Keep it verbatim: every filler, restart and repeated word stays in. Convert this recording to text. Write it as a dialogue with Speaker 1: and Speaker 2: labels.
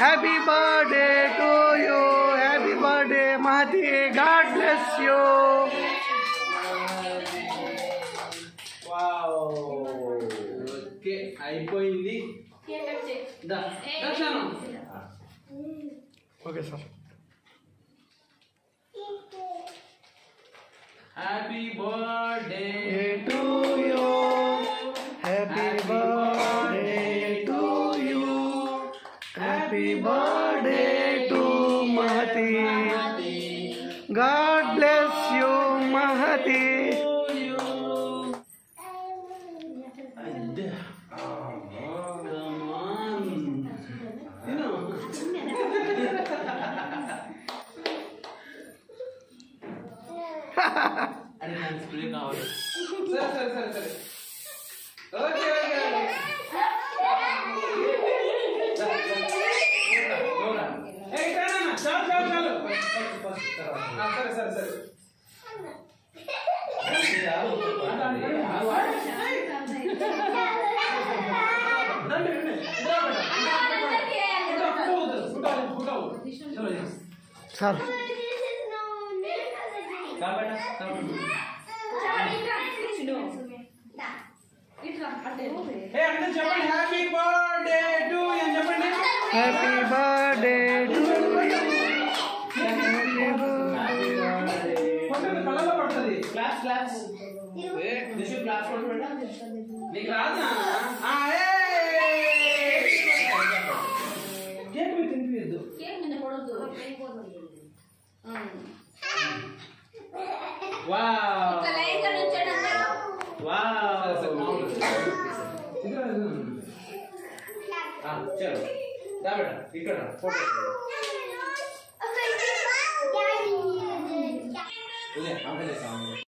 Speaker 1: Happy birthday to you. Happy birthday, Mahathi. God bless you.
Speaker 2: Wow. Okay, అయిపోయింది. దా దర్శనం.
Speaker 1: Okay, sir.
Speaker 2: Happy birthday
Speaker 1: to you. Happy birthday to you. Happy birthday to Mahathi. God bless you, Mahathi.
Speaker 2: అరే నాకు spray కావాలి. సరే సరే సరే సరే okay okay ఏ కానా చాలు చాలు చాలు సరే సరే సరే
Speaker 1: సార్
Speaker 2: హ్యాపీ బర్త్డే టు అని చెప్పండి.
Speaker 1: హ్యాపీ బర్త్డే టు
Speaker 2: కళ్ళలో పడుతుంది. క్లాస్ క్లాస్ క్లాస్ నీకు రాదా? కేక్ మీరు తినిపించద్దు. వావ్ వావ్ చలో దా బేటా ఇక్కడ ఫోటో ले हम ले सामने